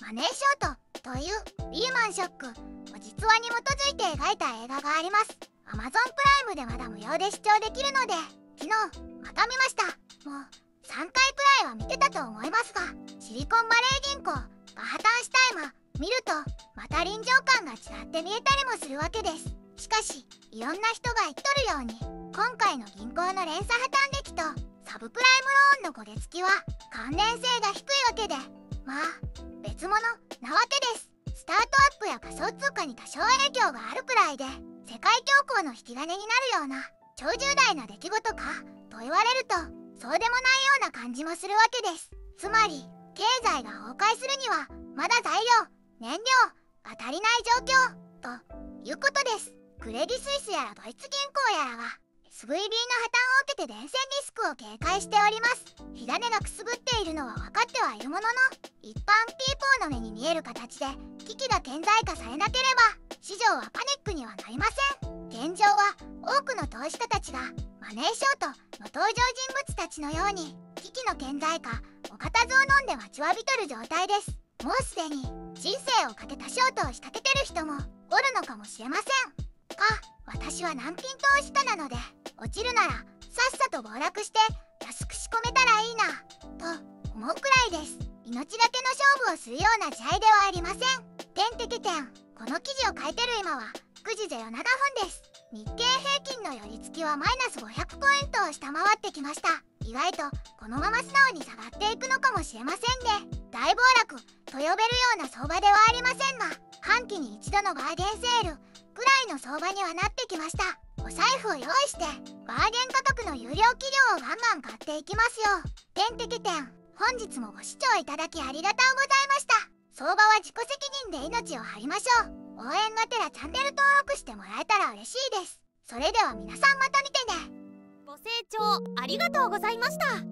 マネーショートというリーマンショックを実話に基づいて描いた映画があります。 Amazon プライムでまだ無料で視聴できるので昨日また見ました。もう3回くらいは見てたと思いますが、シリコンバレー銀行が破綻した今見るとまた臨場感が違って見えたりもするわけです。しかしいろんな人が言っとるように今回の銀行の連鎖破綻劇とサブプライムローンの焦げ付きは関連性が低いわけで、まあ別物なわけです。スタートアップや仮想通貨に多少影響があるくらいで世界恐慌の引き金になるような超重大な出来事かと言われるとそうでもないような感じもするわけです。つまり経済が崩壊するにはまだ材料燃料が足りない状況ということです。クレディ・スイスやらドイツ銀行やらが SVB の破綻を受けて伝染リスクを警戒しております。火種がくすぶっているのは分かってはいるものの、一般ピーポーの目に見える形で危機が顕在化されなければ市場はパニックにはなりません。現状は多くの投資家たちがマネーショートの登場人物たちのように危機の顕在化お固唾を飲んで待ちわびとる状態です。もうすでに人生をかけたショートを仕掛けてる人もおるのかもしれません。私は難品投資家なので落ちるならさっさと暴落して安く仕込めたらいいなと思うくらいです。命がけの勝負をするような時代ではありません。この記事を書いてる今は9時07分です。日経平均の寄り付きはマイナス500ポイントを下回ってきました。意外とこのまま素直に下がっていくのかもしれませんで、大暴落と呼べるような相場ではありませんが、半期に一度のバーゲンセールくらいの相場にはなってきました。お財布を用意してバーゲン価格の有料企業をガンガン買っていきますよ。本日もご視聴いただきありがとうございました。相場は自己責任で命を張りましょう。応援がてらチャンネル登録してもらえたら嬉しいです。それでは皆さんまた見てね。 ご清聴ありがとうございました。